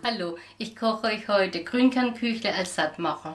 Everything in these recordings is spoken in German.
Hallo, ich koche euch heute Grünkernküchle als Sattmacher.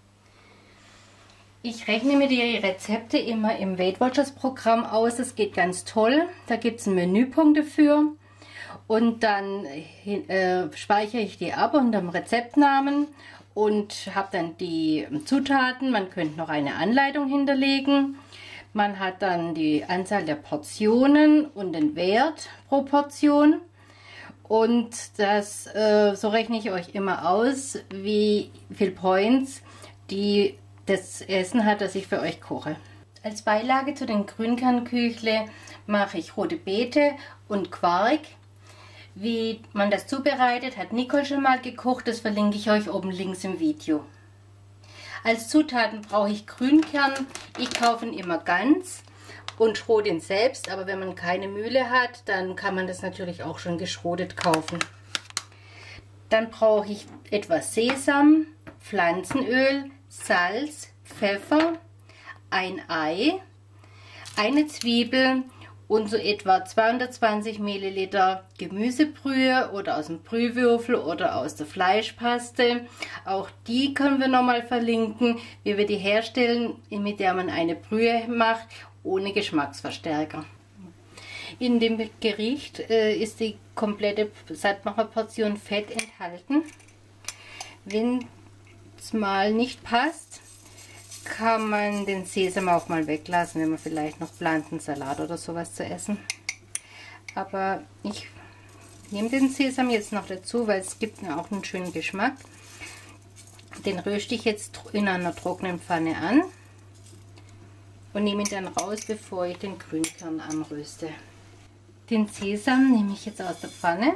Ich rechne mir die Rezepte immer im Weight Watchers Programm aus. Das geht ganz toll. Da gibt es einen Menüpunkt dafür. Und dann speichere ich die ab unter dem Rezeptnamen und habe dann die Zutaten. Man könnte noch eine Anleitung hinterlegen. Man hat dann die Anzahl der Portionen und den Wert pro Portion. Und das, so rechne ich euch immer aus, wie viel Points das Essen hat, das ich für euch koche. Als Beilage zu den Grünkernküchle mache ich rote Beete und Quark. Wie man das zubereitet, hat Nicole schon mal gekocht, das verlinke ich euch oben links im Video. Als Zutaten brauche ich Grünkern, ich kaufe ihn immer ganz und schrote ihn selbst, aber wenn man keine Mühle hat, dann kann man das natürlich auch schon geschrotet kaufen. Dann brauche ich etwas Sesam, Pflanzenöl, Salz, Pfeffer, ein Ei, eine Zwiebel und so etwa 220 Milliliter Gemüsebrühe oder aus dem Brühwürfel oder aus der Fleischpaste. Auch die können wir nochmal verlinken, wie wir die herstellen, mit der man eine Brühe macht, ohne Geschmacksverstärker. In dem Gericht ist die komplette Sattmacherportion Fett enthalten. Wenn es mal nicht passt, kann man den Sesam auch mal weglassen, wenn man vielleicht noch plant, einen Salat oder sowas zu essen. Aber ich nehme den Sesam jetzt noch dazu, weil es gibt auch einen schönen Geschmack. Den röste ich jetzt in einer trockenen Pfanne an und nehme ihn dann raus, bevor ich den Grünkern anröste. Den Sesam nehme ich jetzt aus der Pfanne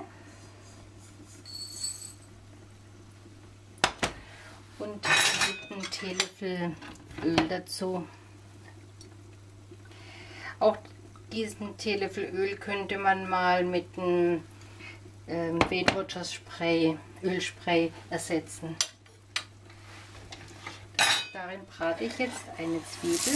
und einen Teelöffel Öl dazu. Auch diesen Teelöffel Öl könnte man mal mit einem Weight Watchers Spray, Ölspray ersetzen. Darin brate ich jetzt eine Zwiebel,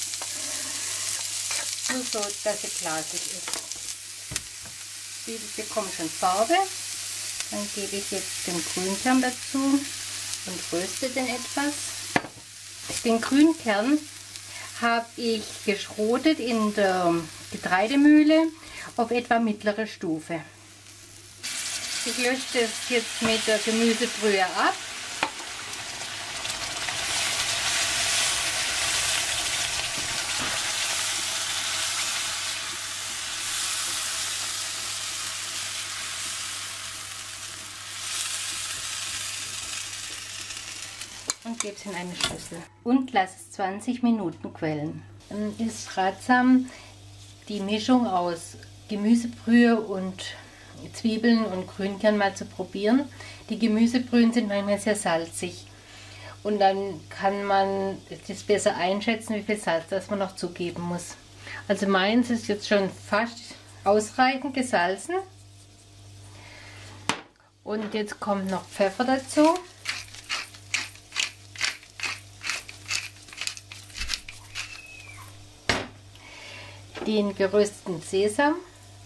nur so, dass sie glasig ist. Die Zwiebel bekommt schon Farbe. Dann gebe ich jetzt den Grünkern dazu und röste den etwas. Den Grünkern habe ich geschrotet in der Getreidemühle auf etwa mittlere Stufe. Ich lösche das jetzt mit der Gemüsebrühe ab. Und gebe es in eine Schüssel und lasse es 20 Minuten quellen. Dann ist ratsam, die Mischung aus Gemüsebrühe und Zwiebeln und Grünkern mal zu probieren. Die Gemüsebrühen sind manchmal sehr salzig und dann kann man das besser einschätzen, wie viel Salz das man noch zugeben muss. Also meins ist jetzt schon fast ausreichend gesalzen und jetzt kommt noch Pfeffer dazu. Den gerösteten Sesam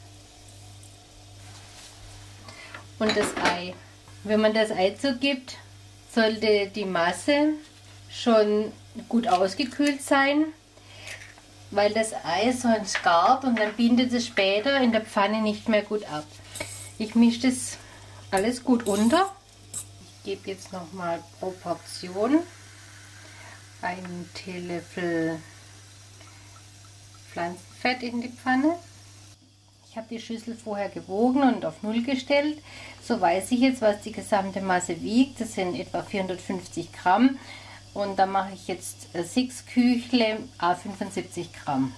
und das Ei. Wenn man das Ei zugibt, sollte die Masse schon gut ausgekühlt sein, weil das Ei sonst gart und dann bindet es später in der Pfanne nicht mehr gut ab. Ich mische das alles gut unter. Ich gebe jetzt nochmal pro Portion einen Teelöffel Pflanzenfett in die Pfanne. Ich habe die Schüssel vorher gewogen und auf 0 gestellt. So weiß ich jetzt, was die gesamte Masse wiegt. Das sind etwa 450 Gramm. Und da mache ich jetzt 6 Küchle, à 75 Gramm.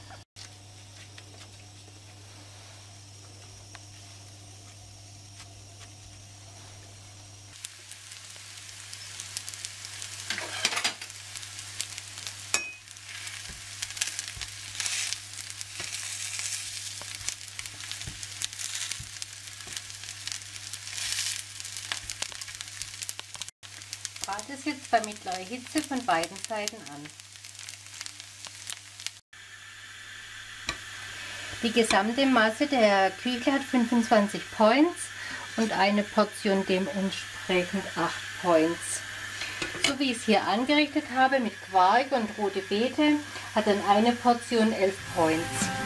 Brate es jetzt bei mittlerer Hitze von beiden Seiten an. Die gesamte Masse der Küchle hat 25 Points und eine Portion dementsprechend 8 Points. So wie ich es hier angerichtet habe mit Quark und rote Beete, hat dann eine Portion 11 Points.